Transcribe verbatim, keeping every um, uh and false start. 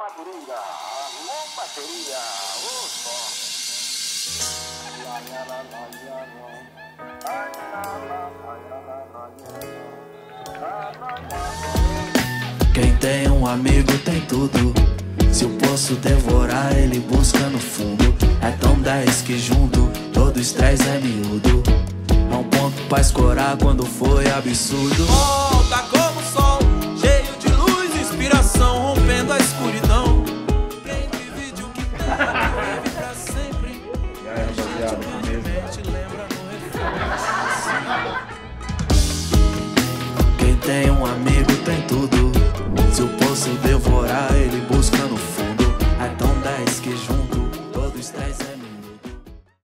Madureira, alô bateria, ô só. Quem tem um amigo tem tudo. Se eu posso devorar, ele busca no fundo. É tão dez que junto, todo estresse é miúdo. É um ponto pra escorar quando foi absurdo. Volta como o sol, cheio de luz e inspiração.